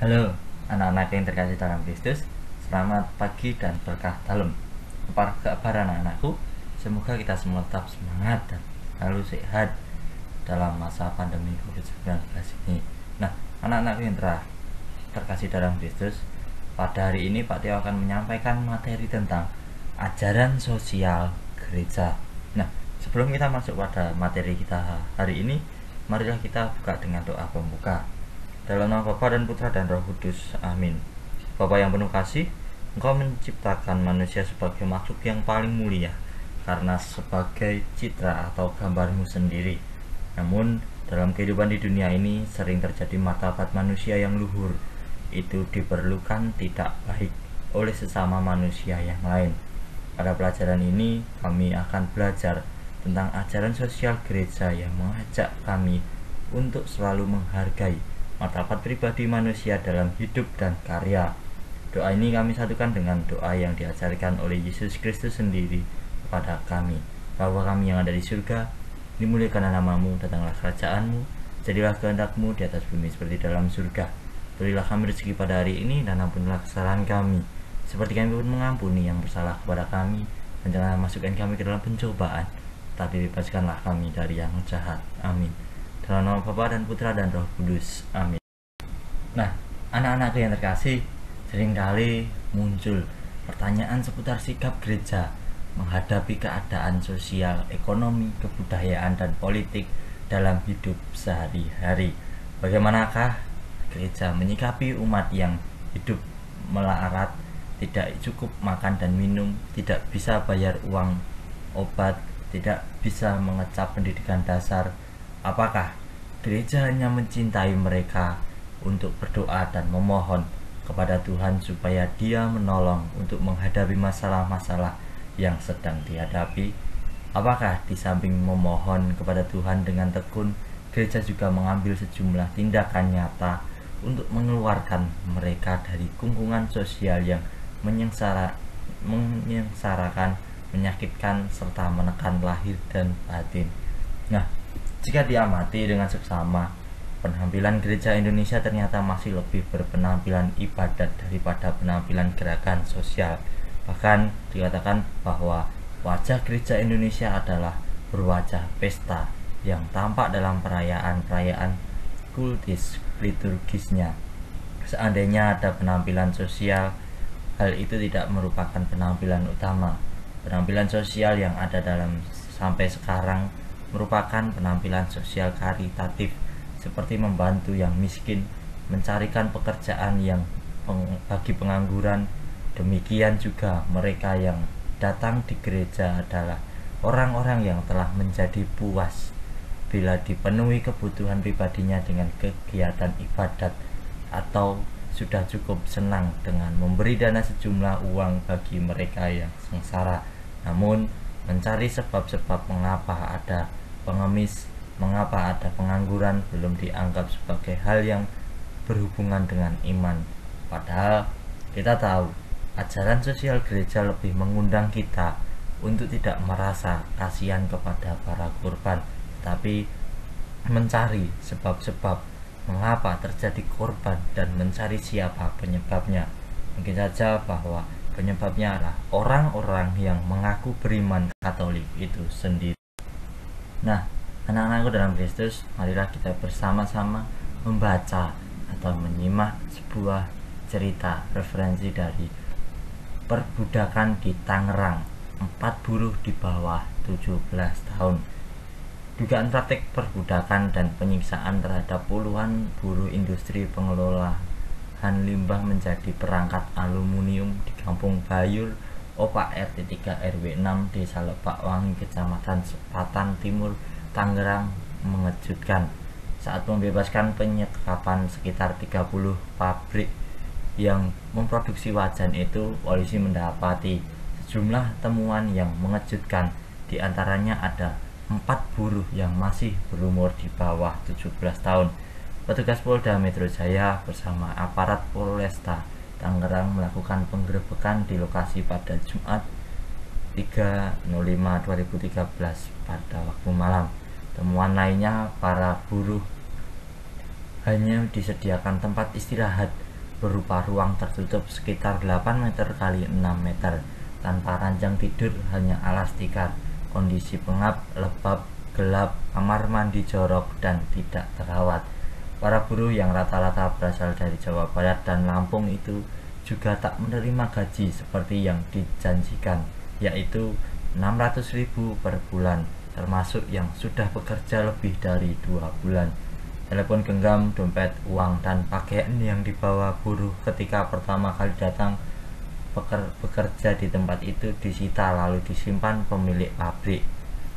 Halo anak-anak yang terkasih dalam Kristus, selamat pagi dan berkah dalam. Apa kabar anak-anakku? Semoga kita semua tetap semangat dan selalu sehat dalam masa pandemi COVID-19 ini. Nah, anak-anakku yang terkasih dalam Kristus, pada hari ini Pak Tio akan menyampaikan materi tentang ajaran sosial gereja. Nah, sebelum kita masuk pada materi kita hari ini, marilah kita buka dengan doa pembuka. Dalam nama Bapa dan Putra dan Roh Kudus. Amin. Bapa yang penuh kasih, Engkau menciptakan manusia sebagai makhluk yang paling mulia karena sebagai citra atau gambarmu sendiri. Namun, dalam kehidupan di dunia ini sering terjadi martabat manusia yang luhur. Itu diperlukan tidak baik oleh sesama manusia yang lain. Pada pelajaran ini, kami akan belajar tentang ajaran sosial gereja yang mengajak kami untuk selalu menghargai martabat pribadi manusia dalam hidup dan karya. Doa ini kami satukan dengan doa yang diajarkan oleh Yesus Kristus sendiri kepada kami. Bapa kami yang ada di surga, dimuliakanlah namamu, datanglah kerajaanmu, jadilah kehendak-mu di atas bumi seperti dalam surga. Berilah kami rezeki pada hari ini dan ampunilah kesalahan kami, seperti kami pun mengampuni yang bersalah kepada kami, dan janganlah masukkan kami ke dalam pencobaan, tapi bebaskanlah kami dari yang jahat. Amin. Dalam nama Bapa dan Putra dan Roh Kudus. Amin. Nah, anak-anakku yang terkasih, seringkali muncul pertanyaan seputar sikap gereja menghadapi keadaan sosial, ekonomi, kebudayaan, dan politik dalam hidup sehari-hari. Bagaimanakah gereja menyikapi umat yang hidup melarat, tidak cukup makan dan minum, tidak bisa bayar uang obat, tidak bisa mengecap pendidikan dasar? Apakah gereja hanya mencintai mereka untuk berdoa dan memohon kepada Tuhan supaya Dia menolong untuk menghadapi masalah-masalah yang sedang dihadapi? Apakah di samping memohon kepada Tuhan dengan tekun, gereja juga mengambil sejumlah tindakan nyata untuk mengeluarkan mereka dari kungkungan sosial yang menyengsarakan, menyakitkan, serta menekan lahir dan batin? Nah, jika diamati dengan seksama, penampilan gereja Indonesia ternyata masih lebih berpenampilan ibadat daripada penampilan gerakan sosial. Bahkan dikatakan bahwa wajah gereja Indonesia adalah berwajah pesta yang tampak dalam perayaan-perayaan kultis liturgisnya. Seandainya ada penampilan sosial, hal itu tidak merupakan penampilan utama. Penampilan sosial yang ada dalam sampai sekarang merupakan penampilan sosial karitatif, seperti membantu yang miskin, mencarikan pekerjaan yang bagi pengangguran. Demikian juga mereka yang datang di gereja adalah orang-orang yang telah menjadi puas bila dipenuhi kebutuhan pribadinya dengan kegiatan ibadat, atau sudah cukup senang dengan memberi dana sejumlah uang bagi mereka yang sengsara. Namun mencari sebab-sebab mengapa ada pengemis, mengapa ada pengangguran belum dianggap sebagai hal yang berhubungan dengan iman. Padahal kita tahu ajaran sosial gereja lebih mengundang kita untuk tidak merasa kasihan kepada para korban, tapi mencari sebab-sebab mengapa terjadi korban dan mencari siapa penyebabnya. Mungkin saja bahwa penyebabnya adalah orang-orang yang mengaku beriman Katolik itu sendiri. Nah, anak-anakku dalam Kristus, marilah kita bersama-sama membaca atau menyimak sebuah cerita referensi dari perbudakan di Tangerang, 4 buruh di bawah 17 tahun. Dugaan praktik perbudakan dan penyiksaan terhadap puluhan buruh industri pengelolaan limbah menjadi perangkat aluminium di Kampung Bayur, Opak RT 3 RW 6 Desa Lebakwangi, Kecamatan Sepatan Timur, Tangerang mengejutkan. Saat membebaskan penyekapan sekitar 30 pabrik yang memproduksi wajan itu, polisi mendapati sejumlah temuan yang mengejutkan. Di antaranya ada 4 buruh yang masih berumur di bawah 17 tahun. Petugas Polda Metro Jaya bersama aparat Polresta Tangerang melakukan penggerebekan di lokasi pada Jumat 3/05/2013 pada waktu malam. Temuan lainnya, para buruh hanya disediakan tempat istirahat berupa ruang tertutup sekitar 8 meter kali 6 meter, tanpa ranjang tidur, hanya alas tikar, kondisi pengap, lembab, gelap, kamar mandi jorok, dan tidak terawat. Para buruh yang rata-rata berasal dari Jawa Barat dan Lampung itu juga tak menerima gaji seperti yang dijanjikan, yaitu 600.000 per bulan, termasuk yang sudah bekerja lebih dari 2 bulan. Telepon genggam, dompet, uang, dan pakaian yang dibawa buruh ketika pertama kali datang bekerja di tempat itu disita lalu disimpan pemilik pabrik.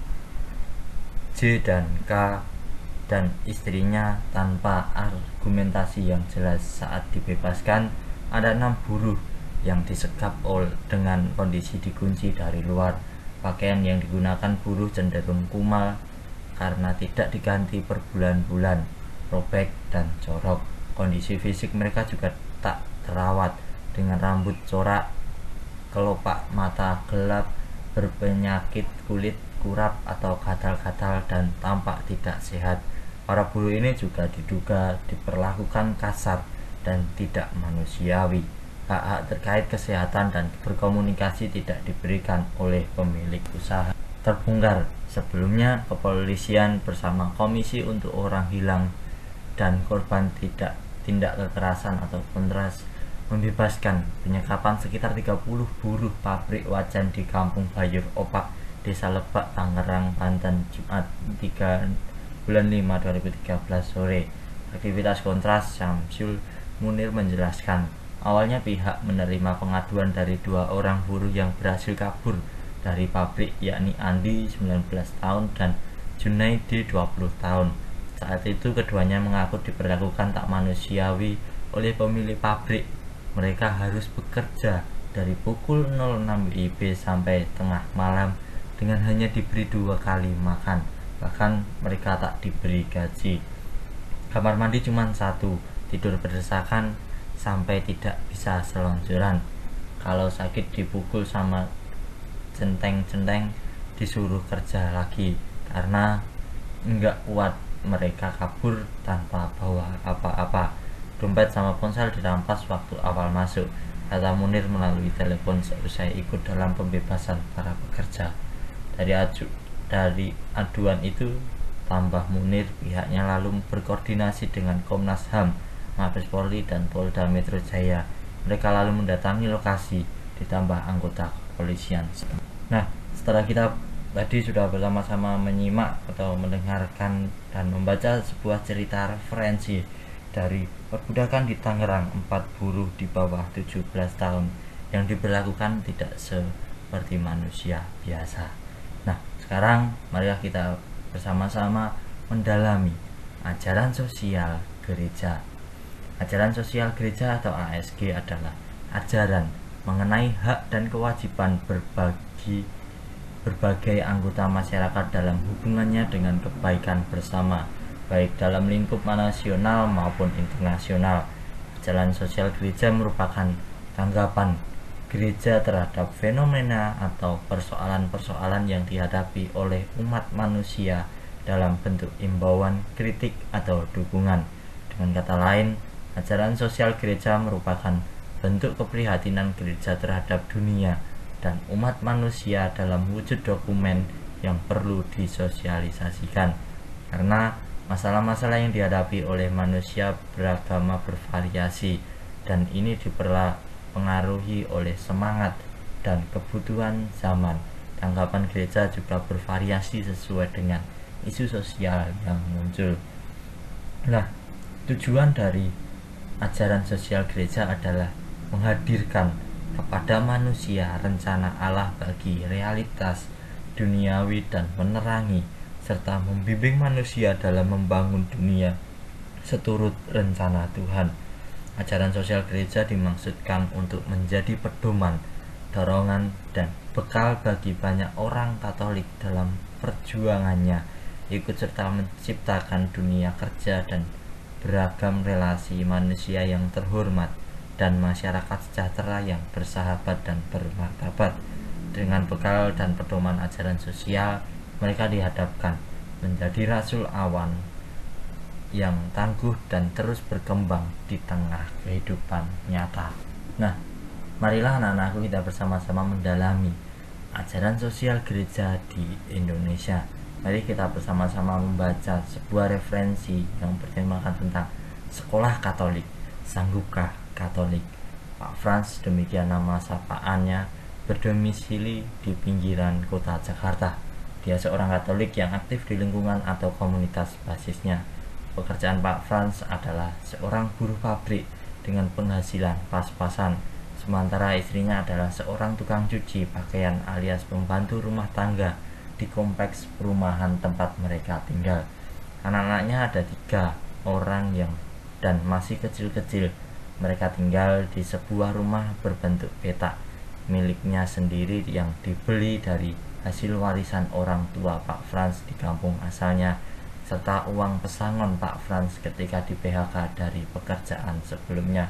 J dan K dan istrinya tanpa argumentasi yang jelas. Saat dibebaskan, ada 6 buruh yang disekap dengan kondisi dikunci dari luar. Pakaian yang digunakan buruh cenderung kumal karena tidak diganti berbulan-bulan, robek dan jorok. Kondisi fisik mereka juga tak terawat, dengan rambut corak, kelopak mata gelap, berpenyakit kulit, kurap atau gatal-gatal, dan tampak tidak sehat. Para buruh ini juga diduga diperlakukan kasar dan tidak manusiawi. Hak-hak terkait kesehatan dan berkomunikasi tidak diberikan oleh pemilik usaha. Terbongkar. Sebelumnya, kepolisian bersama Komisi untuk Orang Hilang dan Korban Tindak Kekerasan atau Kontras membebaskan penyekapan sekitar 30 buruh pabrik wajan di Kampung Bayur Opak, Desa Lebak, Tangerang, Banten, Jumat 3 bulan 5 2013 sore. Aktivitas Kontras Syamsul Munir menjelaskan, awalnya pihak menerima pengaduan dari 2 orang buruh yang berhasil kabur dari pabrik, yakni Andi 19 tahun dan Junaidi 20 tahun. Saat itu keduanya mengaku diperlakukan tak manusiawi oleh pemilik pabrik. Mereka harus bekerja dari pukul 06 WIB sampai tengah malam dengan hanya diberi 2 kali makan. Bahkan mereka tak diberi gaji. Kamar mandi cuma 1, tidur berdesakan sampai tidak bisa selonjoran. Kalau sakit dipukul sama centeng-centeng, disuruh kerja lagi karena enggak kuat. Mereka kabur tanpa bawa apa-apa. Dompet sama ponsel dirampas waktu awal masuk, kata Munir melalui telepon seusai ikut dalam pembebasan para pekerja. Dari aduan itu, tambah Munir, pihaknya lalu berkoordinasi dengan Komnas HAM, Mabes Polri, dan Polda Metro Jaya. Mereka lalu mendatangi lokasi, ditambah anggota kepolisian. Nah, setelah kita tadi sudah bersama-sama menyimak atau mendengarkan dan membaca sebuah cerita referensi dari perbudakan di Tangerang, 4 buruh di bawah 17 tahun yang diberlakukan tidak seperti manusia biasa. Nah, sekarang mari kita bersama-sama mendalami ajaran sosial gereja. Ajaran sosial gereja atau ASG adalah ajaran mengenai hak dan kewajiban berbagai anggota masyarakat dalam hubungannya dengan kebaikan bersama, baik dalam lingkup nasional maupun internasional. Ajaran sosial gereja merupakan tanggapan gereja terhadap fenomena atau persoalan-persoalan yang dihadapi oleh umat manusia dalam bentuk imbauan, kritik, atau dukungan. Dengan kata lain, ajaran sosial gereja merupakan bentuk keprihatinan gereja terhadap dunia dan umat manusia dalam wujud dokumen yang perlu disosialisasikan. Karena masalah-masalah yang dihadapi oleh manusia beragama bervariasi, dan ini dipengaruhi oleh semangat dan kebutuhan zaman. Tanggapan gereja juga bervariasi sesuai dengan isu sosial yang muncul. Nah, tujuan dari ajaran sosial gereja adalah menghadirkan kepada manusia rencana Allah bagi realitas duniawi dan menerangi serta membimbing manusia dalam membangun dunia seturut rencana Tuhan. Ajaran sosial gereja dimaksudkan untuk menjadi pedoman, dorongan, dan bekal bagi banyak orang Katolik dalam perjuangannya ikut serta menciptakan dunia kerja dan beragam relasi manusia yang terhormat dan masyarakat sejahtera yang bersahabat dan bermartabat. Dengan bekal dan pedoman ajaran sosial, mereka dihadapkan menjadi rasul awan yang tangguh dan terus berkembang di tengah kehidupan nyata. Nah, marilah anak-anakku kita bersama-sama mendalami ajaran sosial gereja di Indonesia. Mari kita bersama-sama membaca sebuah referensi yang bertemakan tentang sekolah Katolik. Sanggupkah Katolik? Pak Frans, demikian nama sapaannya, berdomisili di pinggiran kota Jakarta. Dia seorang Katolik yang aktif di lingkungan atau komunitas basisnya. Pekerjaan Pak Frans adalah seorang buruh pabrik dengan penghasilan pas-pasan, sementara istrinya adalah seorang tukang cuci pakaian alias pembantu rumah tangga di kompleks perumahan tempat mereka tinggal. Anak-anaknya ada 3 orang dan masih kecil-kecil. Mereka tinggal di sebuah rumah berbentuk petak miliknya sendiri yang dibeli dari hasil warisan orang tua Pak Frans di kampung asalnya, serta uang pesangon Pak Frans ketika di PHK dari pekerjaan sebelumnya.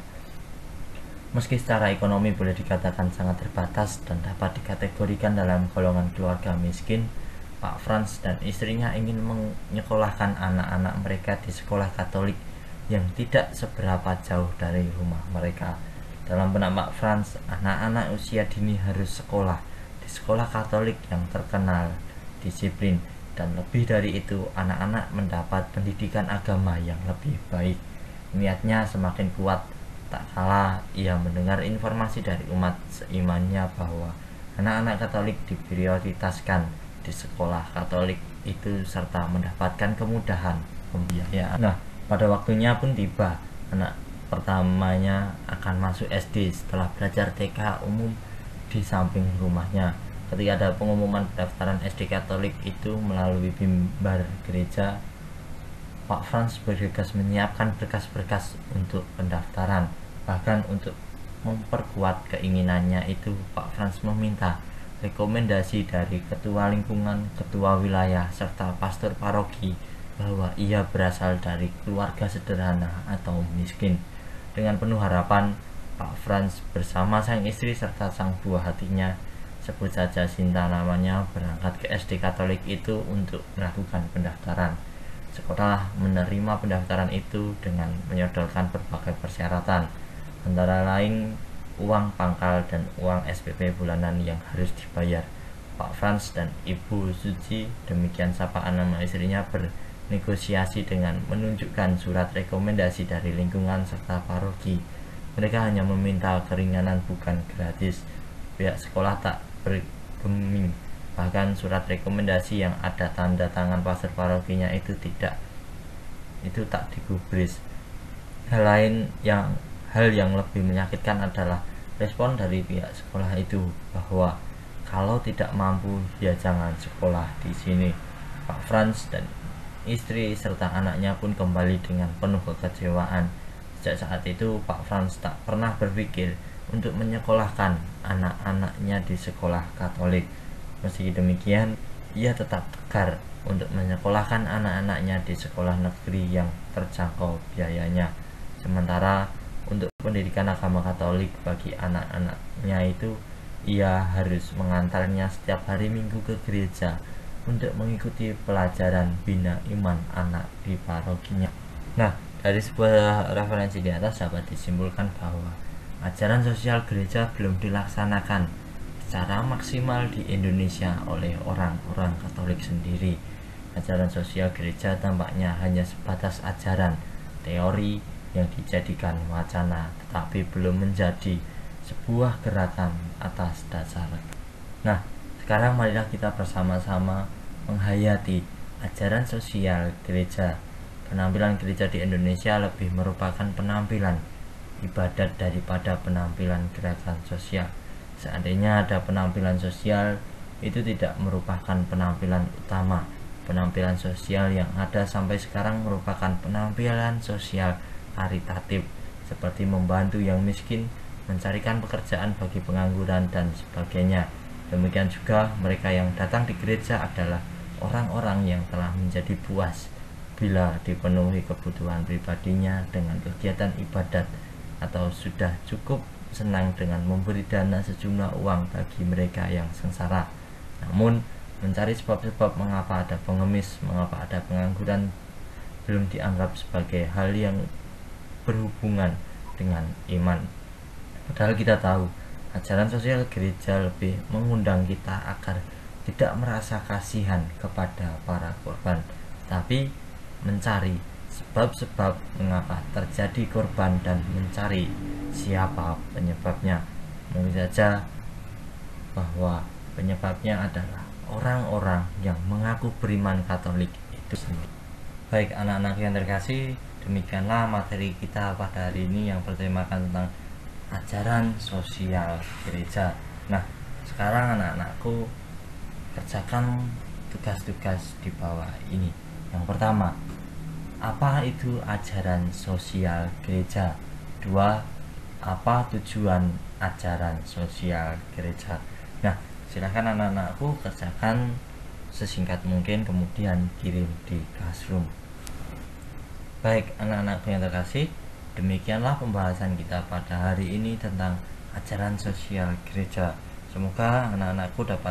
Meski secara ekonomi boleh dikatakan sangat terbatas dan dapat dikategorikan dalam golongan keluarga miskin, Pak Frans dan istrinya ingin menyekolahkan anak-anak mereka di sekolah Katolik yang tidak seberapa jauh dari rumah mereka. Dalam benak Pak Frans, anak-anak usia dini harus sekolah di sekolah Katolik yang terkenal, disiplin, dan lebih dari itu, anak-anak mendapat pendidikan agama yang lebih baik. Niatnya semakin kuat tak kalah ia mendengar informasi dari umat seimannya bahwa anak-anak Katolik diprioritaskan di sekolah Katolik itu serta mendapatkan kemudahan pembiayaan. Nah, pada waktunya pun tiba. Anak pertamanya akan masuk SD setelah belajar TK umum di samping rumahnya. Ketika ada pengumuman pendaftaran SD Katolik itu melalui mimbar gereja, Pak Frans bergegas menyiapkan berkas-berkas untuk pendaftaran. Bahkan untuk memperkuat keinginannya itu, Pak Frans meminta rekomendasi dari ketua lingkungan, ketua wilayah, serta pastor paroki bahwa ia berasal dari keluarga sederhana atau miskin. Dengan penuh harapan, Pak Frans bersama sang istri serta sang buah hatinya, sebut saja Sinta namanya, berangkat ke SD Katolik itu untuk melakukan pendaftaran. Sekolah menerima pendaftaran itu dengan menyodorkan berbagai persyaratan, antara lain uang pangkal dan uang SPP bulanan yang harus dibayar. Pak Frans dan Ibu Suci, demikian sapaan nama istrinya, bernegosiasi dengan menunjukkan surat rekomendasi dari lingkungan serta paroki. Mereka hanya meminta keringanan, bukan gratis. Pihak sekolah tak bergeming. Bahkan surat rekomendasi yang ada tanda tangan pastor parokinya itu tak digubris. Hal yang lebih menyakitkan adalah respon dari pihak sekolah itu bahwa kalau tidak mampu ya jangan sekolah di sini. Pak Frans dan istri serta anaknya pun kembali dengan penuh kekecewaan. Sejak saat itu Pak Frans tak pernah berpikir untuk menyekolahkan anak-anaknya di sekolah Katolik. Meski demikian, ia tetap tegar untuk menyekolahkan anak-anaknya di sekolah negeri yang terjangkau biayanya. Sementara untuk pendidikan agama Katolik bagi anak-anaknya itu, ia harus mengantarnya setiap hari Minggu ke gereja untuk mengikuti pelajaran bina iman anak di parokinya. Nah, dari sebuah referensi di atas dapat disimpulkan bahwa ajaran sosial gereja belum dilaksanakan secara maksimal di Indonesia oleh orang-orang Katolik sendiri. Ajaran sosial gereja tampaknya hanya sebatas ajaran teori yang dijadikan wacana, tetapi belum menjadi sebuah gerakan atas dasar. Nah, sekarang marilah kita bersama-sama menghayati ajaran sosial gereja. Penampilan gereja di Indonesia lebih merupakan penampilan ibadat daripada penampilan gerakan sosial. Seandainya ada penampilan sosial, itu tidak merupakan penampilan utama. Penampilan sosial yang ada sampai sekarang merupakan penampilan sosial karitatif, seperti membantu yang miskin, mencarikan pekerjaan bagi pengangguran, dan sebagainya. Demikian juga mereka yang datang di gereja adalah orang-orang yang telah menjadi puas bila dipenuhi kebutuhan pribadinya dengan kegiatan ibadat, atau sudah cukup senang dengan memberi dana sejumlah uang bagi mereka yang sengsara. Namun, mencari sebab-sebab mengapa ada pengemis, mengapa ada pengangguran, belum dianggap sebagai hal yang berhubungan dengan iman. Padahal kita tahu ajaran sosial gereja lebih mengundang kita agar tidak merasa kasihan kepada para korban, tapi mencari sebab-sebab mengapa terjadi korban dan mencari siapa penyebabnya. Mungkin saja bahwa penyebabnya adalah orang-orang yang mengaku beriman Katolik itu sendiri. Baik anak-anak yang terkasih, demikianlah materi kita pada hari ini yang bertemakan tentang ajaran sosial gereja. Nah, sekarang anak-anakku kerjakan tugas-tugas di bawah ini. Yang pertama, apa itu ajaran sosial gereja? 2. Apa tujuan ajaran sosial gereja? Nah, silakan anak-anakku kerjakan sesingkat mungkin, kemudian kirim di classroom. Baik anak-anakku yang terkasih, demikianlah pembahasan kita pada hari ini tentang ajaran sosial gereja. Semoga anak-anakku dapat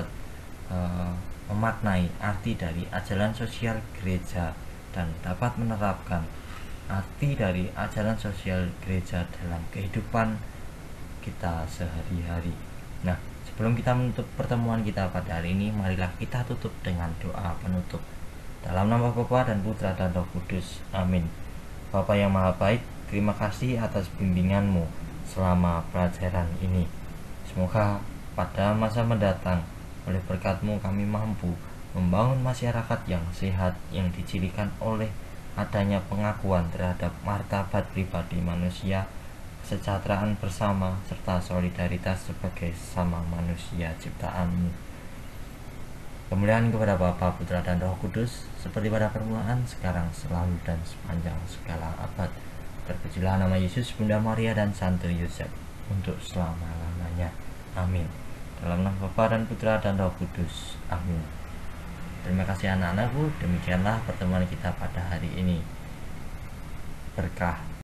memaknai arti dari ajaran sosial gereja dan dapat menerapkan arti dari ajaran sosial gereja dalam kehidupan kita sehari-hari. Nah, sebelum kita menutup pertemuan kita pada hari ini, marilah kita tutup dengan doa penutup. Dalam nama Bapa dan Putra dan Roh Kudus. Amin. Bapa yang Maha Baik, terima kasih atas bimbingan-Mu selama pelajaran ini. Semoga pada masa mendatang, oleh berkat-Mu kami mampu membangun masyarakat yang sehat, yang dicirikan oleh adanya pengakuan terhadap martabat pribadi manusia, kesejahteraan bersama, serta solidaritas sebagai sama manusia ciptaan-Mu. Kemuliaan kepada Bapa, Putra, dan Roh Kudus, seperti pada permulaan, sekarang, selalu, dan sepanjang segala abad. Terpujilah nama Yesus, Bunda Maria, dan Santo Yosef, untuk selama-lamanya. Amin. Dalam nama Bapa dan Putra dan Roh Kudus. Amin. Terima kasih anak-anakku, demikianlah pertemuan kita pada hari ini. Berkah.